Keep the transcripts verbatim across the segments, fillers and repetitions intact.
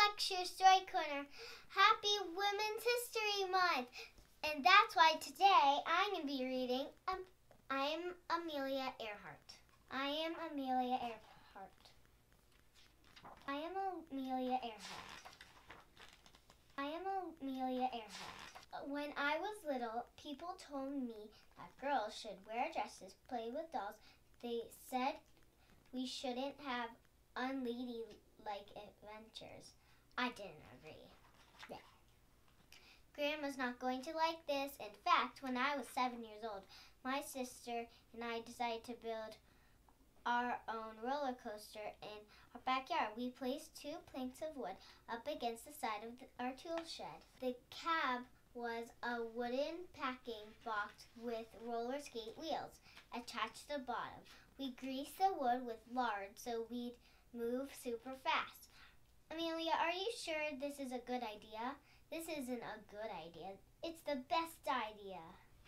Lecture Story Corner. Happy Women's History Month. And that's why today I'm going to be reading, um, I'm Amelia Earhart. I am Amelia Earhart. I am Amelia Earhart. I am Amelia Earhart. When I was little, people told me that girls should wear dresses, play with dolls. They said we shouldn't have unladylike adventures. I didn't agree. Yeah. Grandma's not going to like this. In fact, when I was seven years old, my sister and I decided to build our own roller coaster in our backyard. We placed two planks of wood up against the side of the, our tool shed. The cab was a wooden packing box with roller skate wheels attached to the bottom. We greased the wood with lard so we'd move super fast. Amelia, are you sure this is a good idea? This isn't a good idea. It's the best idea.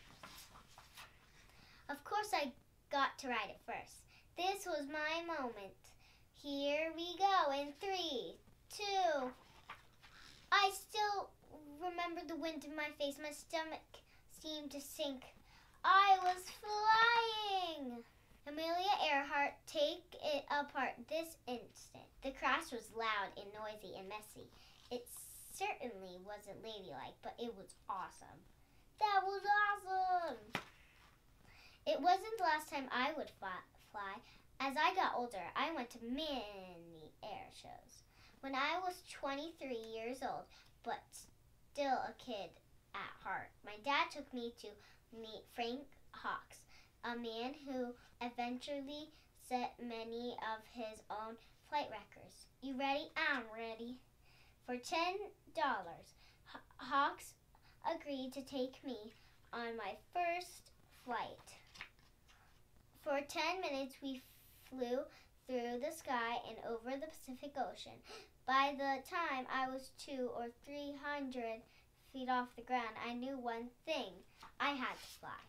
Of course I got to ride it first. This was my moment. Here we go in three, two. I still remember the wind in my face. My stomach seemed to sink. I was flying. Amelia Earhart, take it apart this instant. The crash was loud and noisy and messy. It certainly wasn't ladylike, but it was awesome. That was awesome. It wasn't the last time I would fly. fly. As I got older, I went to many air shows. When I was twenty-three years old, but still a kid at heart, my dad took me to meet Frank Hawks, a man who eventually set many of his own flight records. You ready? I'm ready. For ten dollars, Hawks agreed to take me on my first flight. For ten minutes, we flew through the sky and over the Pacific Ocean. By the time I was two or three hundred feet off the ground, I knew one thing. I had to fly.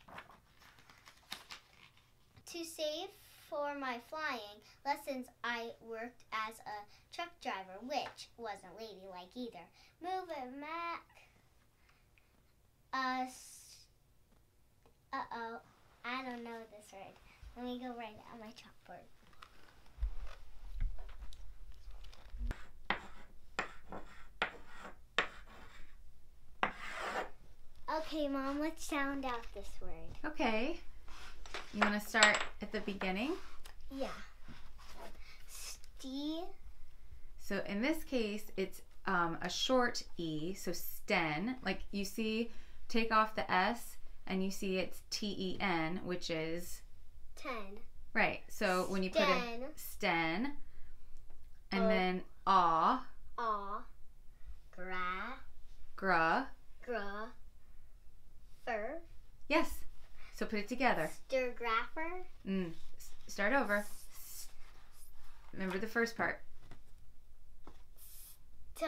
To save for my flying lessons, I worked as a truck driver, which wasn't ladylike either. Move it, Mac. Uh, uh-oh, I don't know this word. Let me go write it on my chalkboard. Okay, Mom, let's sound out this word. Okay. You want to start at the beginning? Yeah. Ste. So in this case, it's um, a short E, so sten. Like you see, take off the S, and you see it's T E N, which is... ten. Right. So when you put a sten, and O. then aw. Aw. Gra. Gra. Gra. Fur. Yes. So put it together. Stirgrapher. Mm. Start over. Remember the first part. T.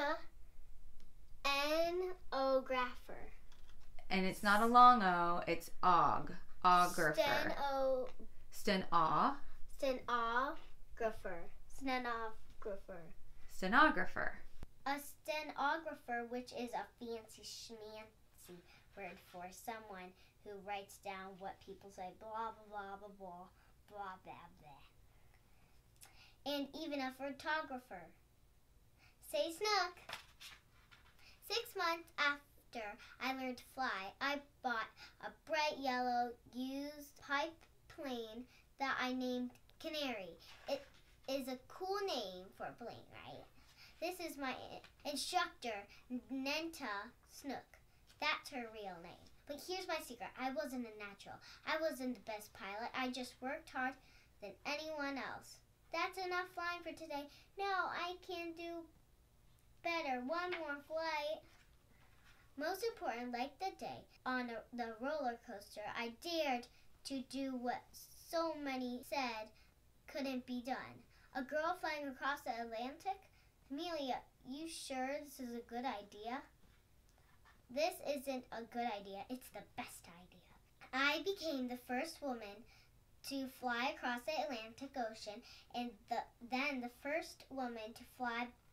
N. O. Grapher. And it's not a long O, it's og. Ographer. Steno. Sten-aw. Stenographer. Stenographer. Stenographer. A stenographer, which is a fancy schmancy word for someone who writes down what people say, blah, blah, blah, blah, blah, blah, blah, blah. And even a photographer. Say Snook. Six months after I learned to fly, I bought a bright yellow used pipe plane that I named Canary. It is a cool name for a plane, right? This is my instructor, Nenta Snook. That's her real name. But here's my secret. I wasn't a natural. I wasn't the best pilot. I just worked hard than anyone else. That's enough flying for today. No, I can do better. One more flight. Most important, like the day on a, the roller coaster, I dared to do what so many said couldn't be done. A girl flying across the Atlantic? Amelia, you sure this is a good idea? This isn't a good idea. It's the best idea. I became the first woman to fly across the Atlantic Ocean and the, then the first woman to fly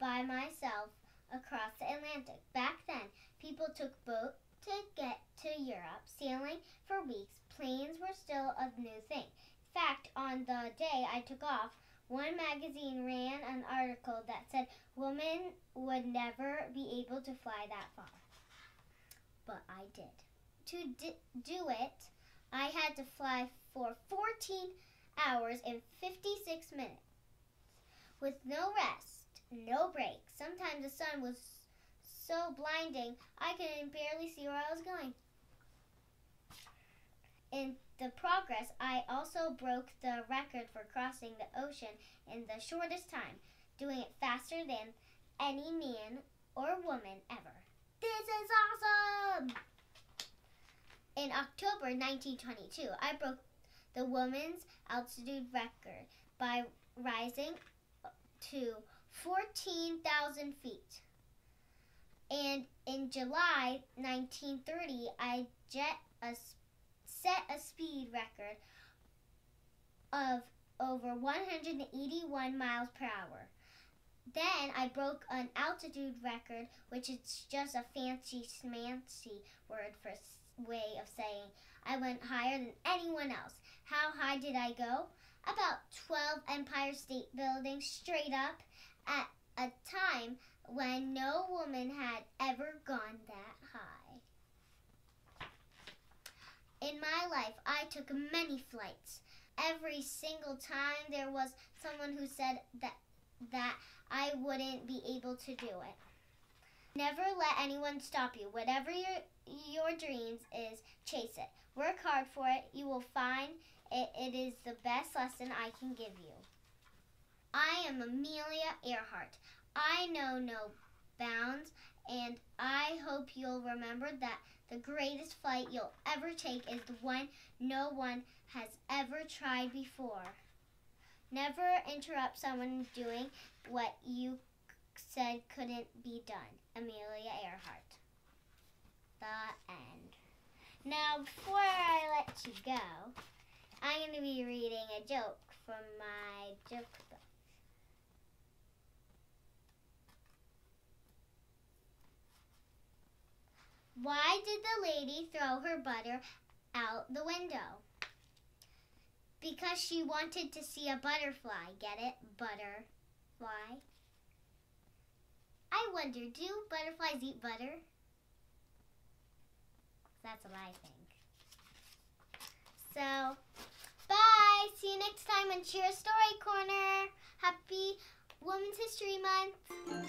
by myself across the Atlantic. Back then, people took boats to get to Europe, sailing for weeks. Planes were still a new thing. In fact, on the day I took off, one magazine ran an article that said women would never be able to fly that far. But I did. To d- do it, I had to fly for fourteen hours and fifty-six minutes with no rest, no break. Sometimes the sun was so blinding I could barely see where I was going. In the progress, I also broke the record for crossing the ocean in the shortest time, doing it faster than any man or woman ever. This is awesome! In October nineteen twenty-two, I broke the women's altitude record by rising to fourteen thousand feet. And in July nineteen thirty, I jet a, set a speed record of over one hundred eighty-one miles per hour. Then I broke an altitude record, which is just a fancy schmancy word for way of saying I went higher than anyone else. How high did I go? About twelve Empire State Buildings straight up at a time when no woman had ever gone that high. In my life, I took many flights. Every single time there was someone who said that that I wouldn't be able to do it. Never let anyone stop you. Whatever your your dreams is, chase it. Work hard for it. You will find it, it is the best lesson I can give you. I am Amelia Earhart. I know no bounds, and I hope you'll remember that the greatest flight you'll ever take is the one no one has ever tried before. Never interrupt someone doing what you said couldn't be done. Amelia Earhart. The end. Now, before I let you go, I'm going to be reading a joke from my joke book. Why did the lady throw her butter out the window? Because she wanted to see a butterfly. Get it? Butterfly. I wonder, do butterflies eat butter? That's what I think. So, bye! See you next time on Cheer Story Corner. Happy Women's History Month.